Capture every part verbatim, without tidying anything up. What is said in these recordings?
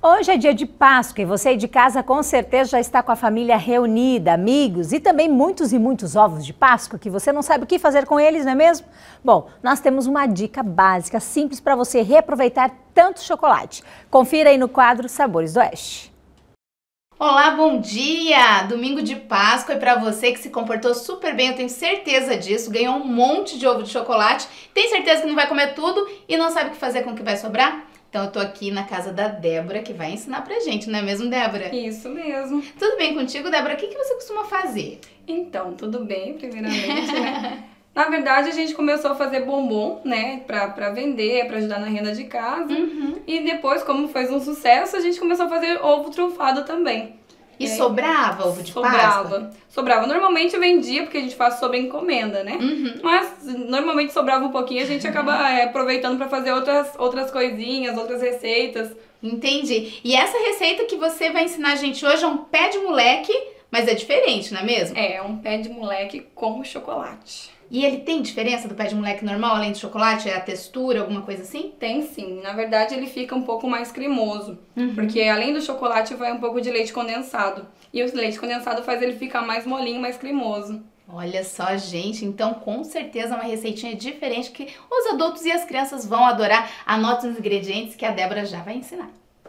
Hoje é dia de Páscoa e você aí de casa com certeza já está com a família reunida, amigos e também muitos e muitos ovos de Páscoa que você não sabe o que fazer com eles, não é mesmo? Bom, nós temos uma dica básica, simples para você reaproveitar tanto chocolate. Confira aí no quadro Sabores do Oeste. Olá, bom dia! Domingo de Páscoa e para você que se comportou super bem, eu tenho certeza disso, ganhou um monte de ovo de chocolate, tem certeza que não vai comer tudo e não sabe o que fazer com o que vai sobrar? Então eu tô aqui na casa da Débora, que vai ensinar pra gente, não é mesmo, Débora? Isso mesmo. Tudo bem contigo, Débora? O que, que você costuma fazer? Então, tudo bem, primeiramente, né? Na verdade, a gente começou a fazer bombom, né, pra, pra vender, pra ajudar na renda de casa. Uhum. E depois, como fez um sucesso, a gente começou a fazer ovo trufado também. E, e aí, sobrava ovo de sobrava. Páscoa? Sobrava. Normalmente eu vendia, porque a gente faz sobre encomenda, né? Uhum. Mas normalmente sobrava um pouquinho, a gente acaba é, aproveitando pra fazer outras, outras coisinhas, outras receitas. Entendi. E essa receita que você vai ensinar a gente hoje é um pé de moleque, mas é diferente, não é mesmo? É, um pé de moleque com chocolate. E ele tem diferença do pé de moleque normal, além do chocolate? É a textura, alguma coisa assim? Tem sim. Na verdade, ele fica um pouco mais cremoso. Uhum. Porque além do chocolate, vai um pouco de leite condensado. E o leite condensado faz ele ficar mais molinho, mais cremoso. Olha só, gente. Então, com certeza, é uma receitinha diferente que os adultos e as crianças vão adorar. Anote os ingredientes que a Débora já vai ensinar.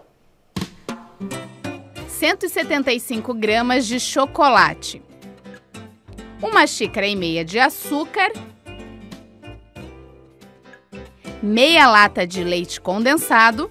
cento e setenta e cinco gramas de chocolate. Uma xícara e meia de açúcar, meia lata de leite condensado,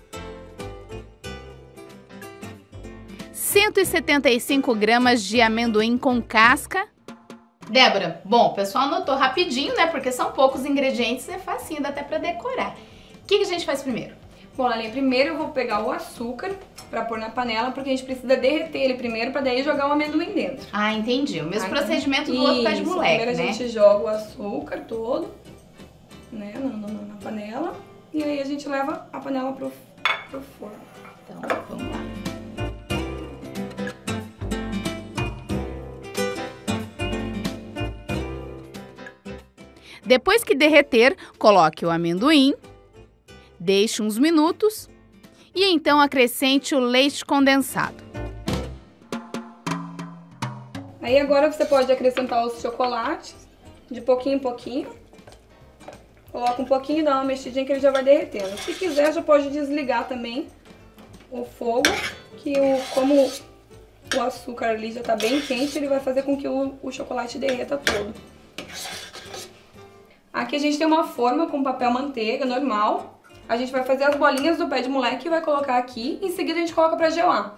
cento e setenta e cinco gramas de amendoim com casca. Débora, bom, o pessoal anotou rapidinho, né? Porque são poucos ingredientes, é facinho, dá até pra decorar. O que, que a gente faz primeiro? Bom, Lalinha, primeiro eu vou pegar o açúcar pra pôr na panela, porque a gente precisa derreter ele primeiro pra daí jogar o amendoim dentro. Ah, entendi. O mesmo ah, procedimento do isso, outro pé de moleque, primeiro né? a gente joga o açúcar todo, né, na, na, na panela, e aí a gente leva a panela pro, pro forno. Então, vamos lá. Depois que derreter, coloque o amendoim, deixe uns minutos e então acrescente o leite condensado. Aí agora você pode acrescentar os chocolates de pouquinho em pouquinho. Coloca um pouquinho e dá uma mexidinha que ele já vai derretendo. Se quiser, já pode desligar também o fogo, que o, como o açúcar ali já tá bem quente, ele vai fazer com que o, o chocolate derreta todo. Aqui a gente tem uma forma com papel manteiga normal. A gente vai fazer as bolinhas do pé de moleque e vai colocar aqui. Em seguida a gente coloca pra gelar.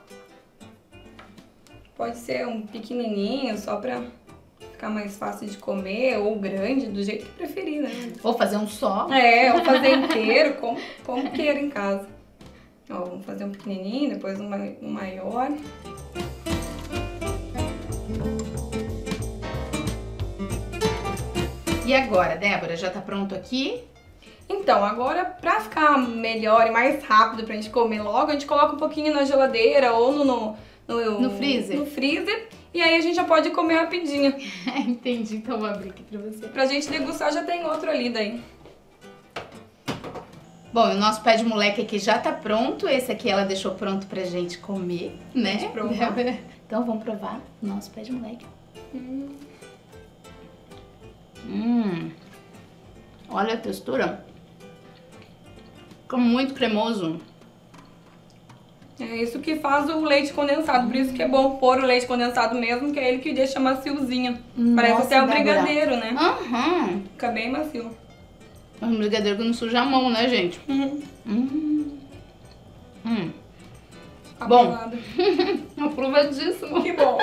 Pode ser um pequenininho, só pra ficar mais fácil de comer, ou grande, do jeito que preferir, né? Ou fazer um só. É, ou fazer inteiro, como, como queira em casa. Ó, vamos fazer um pequenininho, depois um, um maior. E agora, Débora, já tá pronto aqui? Então, agora pra ficar melhor e mais rápido pra gente comer logo, a gente coloca um pouquinho na geladeira ou no... No, no, no freezer? No freezer. E aí a gente já pode comer rapidinho. Entendi, então vou abrir aqui pra você. Pra gente degustar, já tem outro ali daí. Bom, o nosso pé de moleque aqui já tá pronto. Esse aqui ela deixou pronto pra gente comer, né? Gente provar. Então vamos provar o nosso pé de moleque. Hum. Hum. Olha a textura. Fica muito cremoso. É isso que faz o leite condensado, por isso que é bom pôr o leite condensado mesmo, que é ele que deixa maciozinho. Nossa, parece até o Débora. brigadeiro, né? Aham. Fica bem macio. É um brigadeiro que não suja a mão, né, gente? Uhum. Hum. Hum. Bom. Aprovadíssimo. Que bom.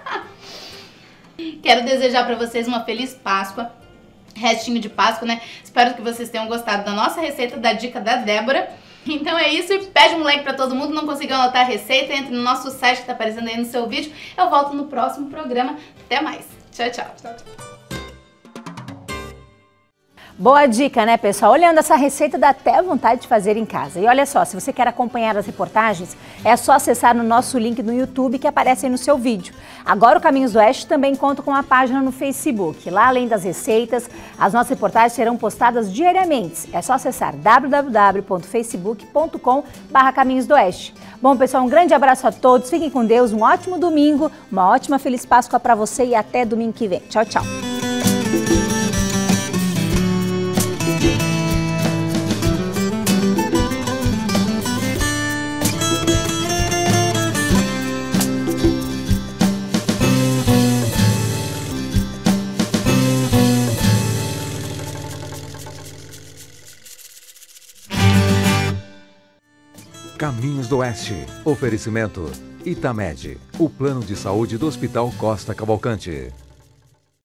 Quero desejar pra vocês uma feliz Páscoa. Restinho de Páscoa, né? Espero que vocês tenham gostado da nossa receita, da dica da Débora. Então é isso, pede moleque pra todo mundo. Não conseguiu anotar a receita? Entre no nosso site que tá aparecendo aí no seu vídeo. Eu volto no próximo programa. Até mais. Tchau, tchau. Tchau, tchau. Boa dica, né, pessoal? Olhando essa receita dá até vontade de fazer em casa. E olha só, se você quer acompanhar as reportagens, é só acessar no nosso link no YouTube que aparece aí no seu vídeo. Agora o Caminhos do Oeste também conta com uma página no Facebook. Lá, além das receitas, as nossas reportagens serão postadas diariamente. É só acessar w w w ponto facebook ponto com barra Caminhos do Oeste. Bom, pessoal, um grande abraço a todos. Fiquem com Deus, um ótimo domingo, uma ótima Feliz Páscoa para você e até domingo que vem. Tchau, tchau. Caminhos do Oeste. Oferecimento Itamed, o plano de saúde do Hospital Costa Cavalcante.